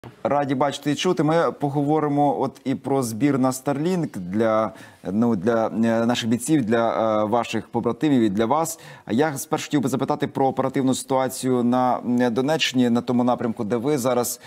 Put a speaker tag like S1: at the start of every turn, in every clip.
S1: Раді бачити і чути. Ми поговоримо і про збір на Starlink для наших бійців, для ваших побратимів і для вас. А я спершу хотів би запитати про оперативну ситуацію на Донеччині, на тому напрямку, де ви зараз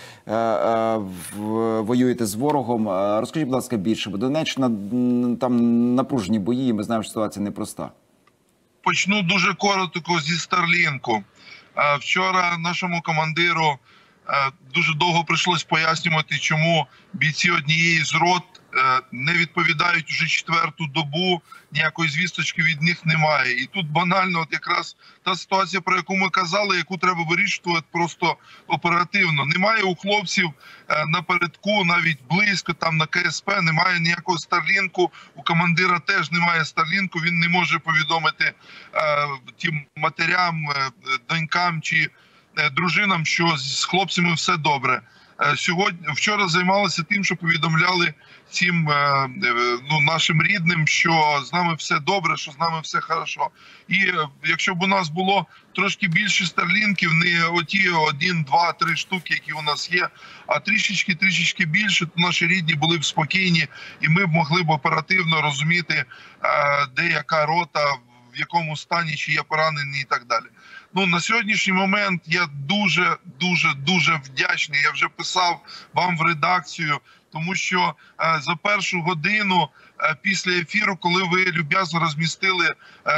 S1: воюєте з ворогом. Розкажіть, будь ласка, більше, бо Донеччина, там напружені бої, і ми знаємо, що ситуація непроста.
S2: Почну дуже коротко зі Старлінку. Вчора нашому командиру дуже довго прийшлось пояснювати, чому бійці однієї з рот не відповідають вже 4-ту добу, ніякої звісточки від них немає. І тут банально от якраз та ситуація, про яку ми казали, яку треба вирішувати просто оперативно. Немає у хлопців напередку, навіть близько, там на КСП, немає ніякого Старлінку, у командира теж немає Старлінку, він не може повідомити тим матерям, донькам чи дружинам, що з хлопцями все добре. Вчора займалися тим, що повідомляли цим нашим рідним, що з нами все добре, що з нами все хорошо. І якщо б у нас було трошки більше старлінків, не оті 1, 2, 3 штуки, які у нас є, а трішечки більше, то наші рідні були б спокійні, і ми б могли б оперативно розуміти, де яка рота, в якому стані, чи є поранені і так далі. На сьогоднішній момент я дуже вдячний. Я вже писав вам в редакцію, тому що за першу годину після ефіру, коли ви люб'язно розмістили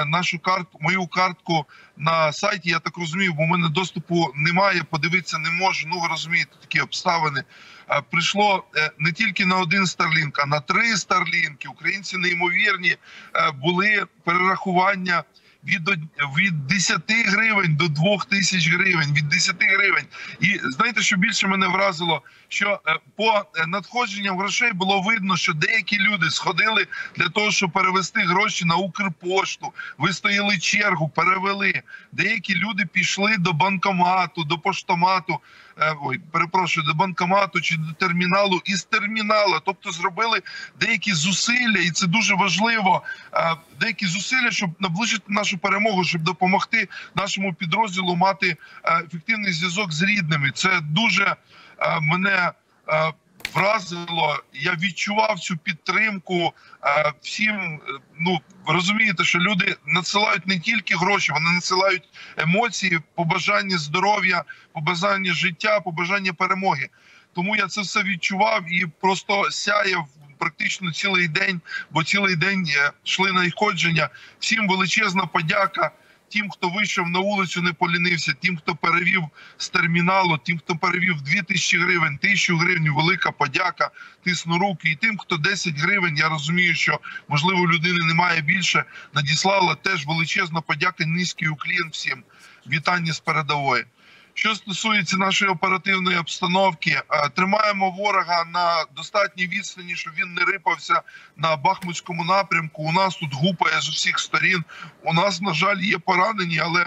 S2: мою картку на сайті, я так розумію, бо в мене доступу немає, подивитися не можу, ви розумієте, такі обставини. Прийшло не тільки на 1 Starlink, а на 3 Старлінки. Українці неймовірні, були перерахування від 10 гривень до 2000 гривень, від 10 гривень. І знаєте, що більше мене вразило? Що по надходженням грошей було видно, що деякі люди сходили для того, щоб перевести гроші на Укрпошту, вистояли чергу, перевели. Деякі люди пішли до банкомату, до поштомату, до банкомату чи до терміналу, із термінала. Тобто зробили деякі зусилля, і це дуже важливо, деякі зусилля, щоб наближити нашу перемогу, щоб допомогти нашому підрозділу мати ефективний зв'язок з рідними. Це дуже мене вразило. Я відчував цю підтримку всім. Ви розумієте, що люди надсилають не тільки гроші, вони надсилають емоції, побажання здоров'я, побажання життя, побажання перемоги. Тому я це все відчував і просто сяяв практично цілий день, бо цілий день йшли надходження. Всім величезна подяка. Тим, хто вийшов на вулицю, не полінився, тим, хто перевів з терміналу, тим, хто перевів 2000 гривень, 1000 гривень, велика подяка, тисну руки. І тим, хто 10 гривень, я розумію, що, можливо, у людини немає більше, надіслала, теж величезна подяка, низький уклін всім. Вітання з передової. Що стосується нашої оперативної обстановки, тримаємо ворога на достатній відстані, щоб він не рипався на Бахмутському напрямку. У нас тут гупає з усіх сторін. У нас, на жаль, є поранені, але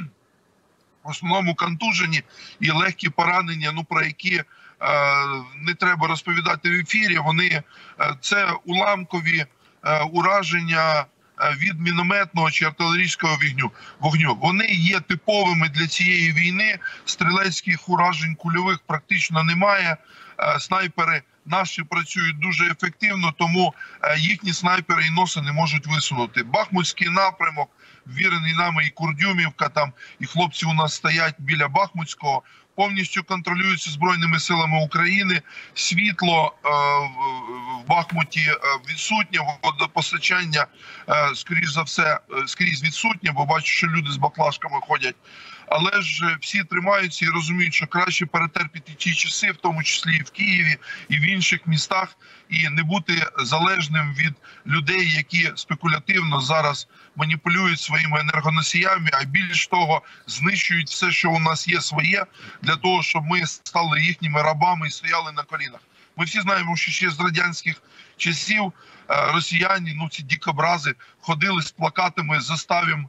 S2: в основному контужені і легкі поранення, про які не треба розповідати в ефірі. Це уламкові ураження від мінометного чи артилерійського вогню. Вони є типовими для цієї війни. Стрілецьких уражень кульових практично немає. Снайпери наші працюють дуже ефективно, тому їхні снайпери і носи не можуть висунути. Бахмутський напрямок, ввірений нами і Курдюмівка, там і хлопці у нас стоять біля Бахмутського, повністю контролюються Збройними силами України. Світло в Бахмуті відсутнє, водопостачання, скоріш за все, скрізь відсутнє, бо бачу, що люди з баклажками ходять. Але ж всі тримаються і розуміють, що краще перетерпіти ті часи, в тому числі і в Києві, і в інших містах, і не бути залежним від людей, які спекулятивно зараз маніпулюють своїми енергоносіями, а більш того, знищують все, що у нас є своє, для того, щоб ми стали їхніми рабами і стояли на колінах. Ми всі знаємо, що ще з радянських часів росіяни, ці дикобрази, ходили з плакатами «Заставим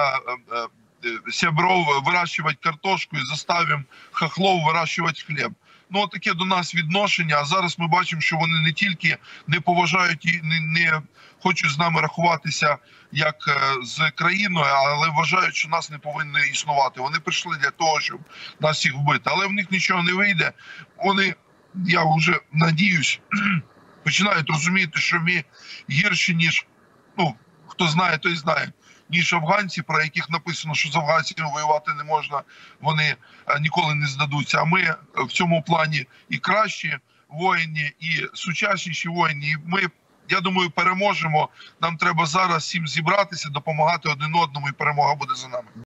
S2: сябров вирощувати картошку і заставимо хохлов вирощувати хліб». Таке до нас відношення, а зараз ми бачимо, що вони не тільки не поважають і не хочуть з нами рахуватися як з країною, але вважають, що нас не повинні існувати. Вони прийшли для того, щоб нас всіх вбити. Але в них нічого не вийде. Вони я вже надіюсь, починають розуміти, що ми гірші, ніж, ну, хто знає, той знає, ніж афганці, про яких написано, що з афганцями воювати не можна, вони ніколи не здадуться. А ми в цьому плані і кращі воїни, і сучасніші воїни. І ми, я думаю, переможемо. Нам треба зараз всім зібратися, допомагати один одному, і перемога буде за нами.